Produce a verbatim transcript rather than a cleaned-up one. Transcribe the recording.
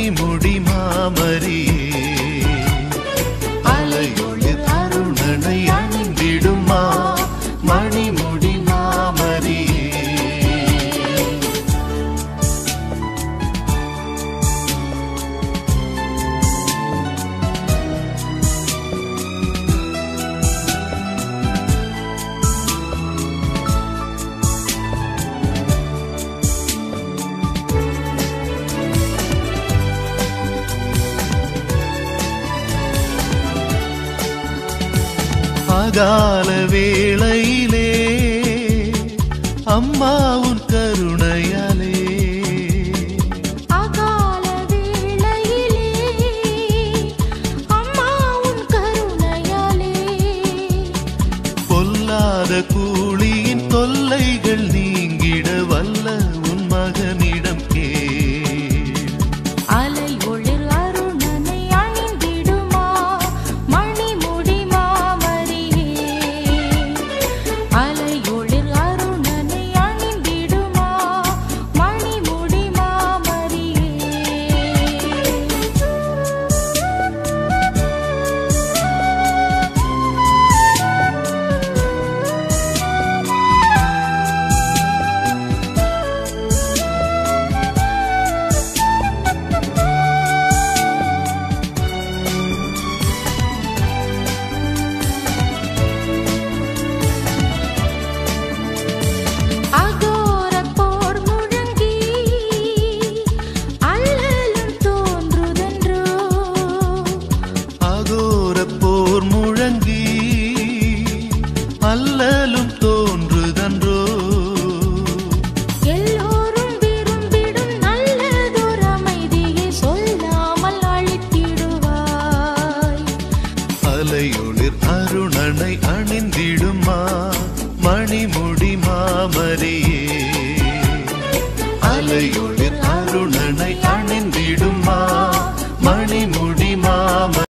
மணிமுடி மாமரியே அலையொளிர் அருணனை அணிந்திடுமா மணிமுடி மாமரியே. அகால வேளையிலே அம்மா உன் கருணையாலே அகால வேளையிலே அம்மா உன் கருணையாலே பொல்லாத கூலியின் தொல்லைகள் நீங்கிட வல்ல உன் மகனிடம் கேள். அலை ஒளிர் அருணனை அணிந்திடுமா மணிமுடி மாமரியே அலை ஒளிர் அருணனை அணிந்திடுமா மணிமுடி மாமரியே. அகோரப் போர் முழங்கி அல்லலும் தோன்றுதென்றோ அகோரப் போர் முழங்கி அல்லலும் தோன்றுதன்றோ எல்லோரும் விரும்பிடும் நல்லதோர் அமைதியை சொல்லாமல் அளித்திடுவாய். அலையொளிர் அருணனை அணிந்திடுமா மணிமுடி மாமரியே அலையொளிர் அருணனை அணிந்திடுமா மணிமுடி மாம